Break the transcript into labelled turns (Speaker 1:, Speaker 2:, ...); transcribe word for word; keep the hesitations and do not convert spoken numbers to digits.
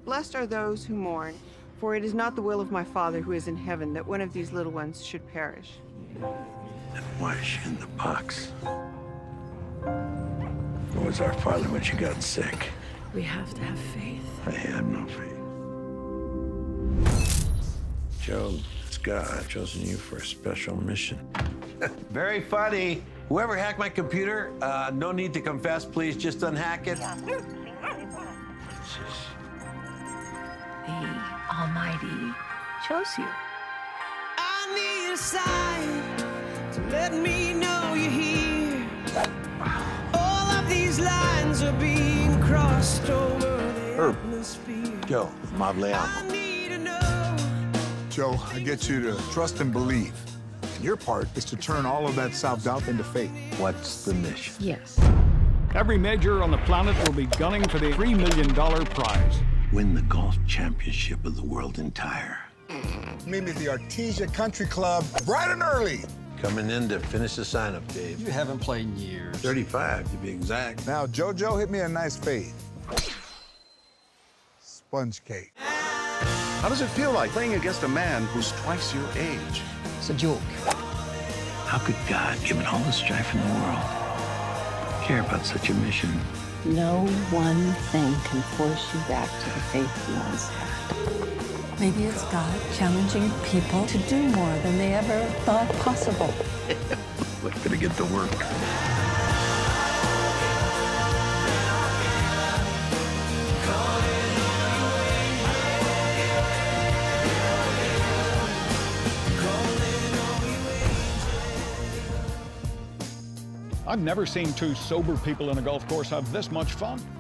Speaker 1: Blessed are those who mourn, for it is not the will of my Father who is in heaven that one of these little ones should perish.
Speaker 2: And why is she in the box? Where was our father when she got sick?
Speaker 3: We have to have faith.
Speaker 2: I have no faith. Joe, it's God. I've chosen you for a special mission.
Speaker 4: Very funny. Whoever hacked my computer, uh, no need to confess, please. Just unhack it.
Speaker 3: The Almighty chose you.
Speaker 5: I need a sign to let me know you're here. All of these lines are being crossed over the
Speaker 2: Herb.
Speaker 5: atmosphere.
Speaker 4: Joe, Mavleamo.
Speaker 5: I need to know.
Speaker 6: Joe, I get you to trust and believe. And your part is to turn all of that self-doubt into faith.
Speaker 2: What's the mission?
Speaker 3: Yes.
Speaker 7: Every major on the planet will be gunning for the three million dollar prize.
Speaker 2: Win the golf championship of the world entire.
Speaker 6: Meet me at the Artesia Country Club bright and early.
Speaker 4: Coming in to finish the sign-up, Dave.
Speaker 8: You haven't played in years.
Speaker 4: thirty-five, to be exact.
Speaker 6: Now, JoJo, hit me a nice fade. Sponge cake.
Speaker 9: How does it feel like playing against a man who's twice your age?
Speaker 8: It's a joke.
Speaker 2: How could God, given all the strife in the world, care about such a mission?
Speaker 3: No one thing can force you back to the faith you once had.
Speaker 10: Maybe it's God challenging people to do more than they ever thought possible.
Speaker 2: We're gonna get to work.
Speaker 7: I've never seen two sober people in a golf course have this much fun.